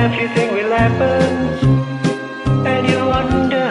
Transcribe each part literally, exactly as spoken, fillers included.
everything will happen, and you wonder.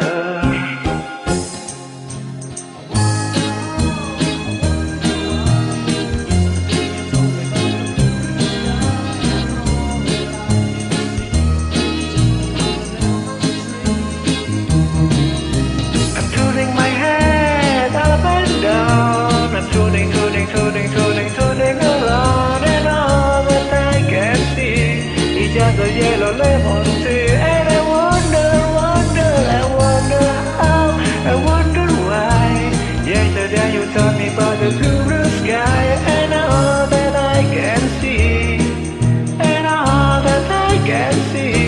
I'm turning my head up and down. I'm turning, turning, turning, turning, turning around, and all that I can see is just a yellow lemon tree. And I wonder, wonder, I wonder how, I wonder why. Yesterday you told me about the blue sky, and all that I can see, and all that I can see,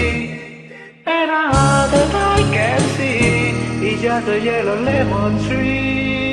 and all that I can see is just a yellow lemon tree.